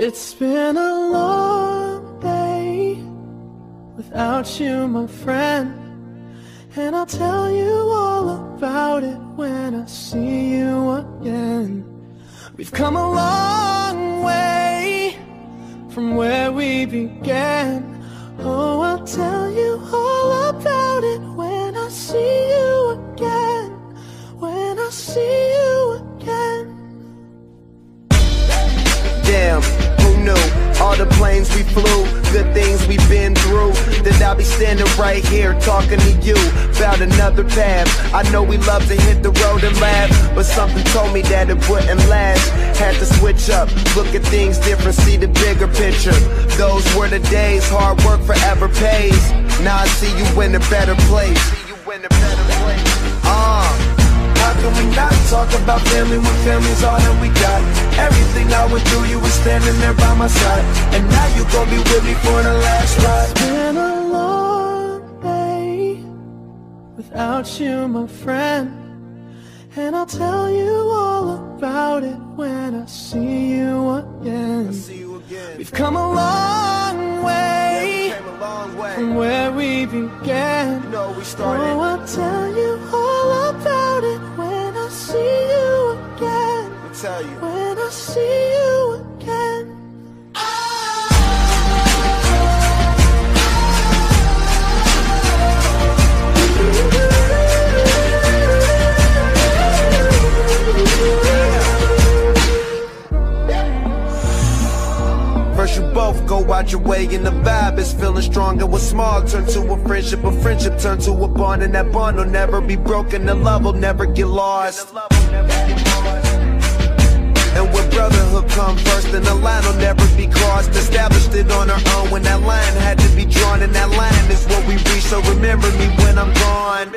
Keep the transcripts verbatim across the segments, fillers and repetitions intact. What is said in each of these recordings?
It's been a long day without you, my friend, and I'll tell you all about it when I see you again. We've come a long way from where we began. Oh, I'll tell you all about it when I see you again. When I see you again. Damn, who knew? All the planes we flew, good things we've been through, that I'll be standing right here talking to you about another path. I know we love to hit the road and laugh, but something told me that it wouldn't last. Had to switch up, look at things different, see the bigger picture. Those were the days, hard work forever pays. Now I see you in a better place. See you in a better place. Uh How can we not talk about family when family's all that we got? Everything I went through, you were standing there by my side, and now you gon' be with me for the last ride. It's been a long day without you, my friend, and I'll tell you all about it when I see you again. See you again. We've come a long way, yeah, we came a long way from where we began. You know we started. Oh, I'll tell you all about it when I see you again. I'll tell you. When I see you again. First you both go out your way and the vibe is feeling strong, and what's small turn to a friendship, a friendship turn to a bond, and that bond will never be broken, the love will never get lost. And when brotherhood come first, then the line will never be crossed. Established it on our own when that line had to be drawn, and that line is what we reach, so remember me when I'm gone.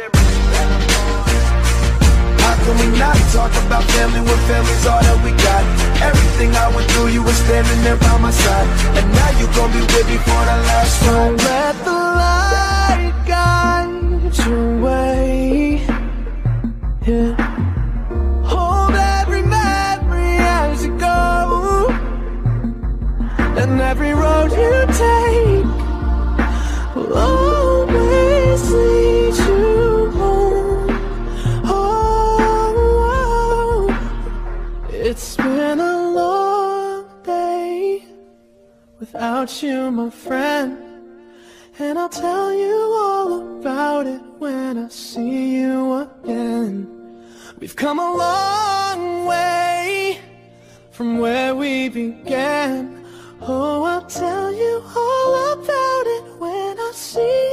How can we not talk about family when family's all that we got? Everything I went through, you were standing there by my side, and now you gon' be with me for the last ride. Don't let the light guide your way, yeah. Hold every memory as you go, and every road you take will always lead you home. Oh, it's been a long day without you, my friend, and I'll tell you all about it when I see you again. We've come a long way from where we began. Oh, I'll tell you all about it when I see you.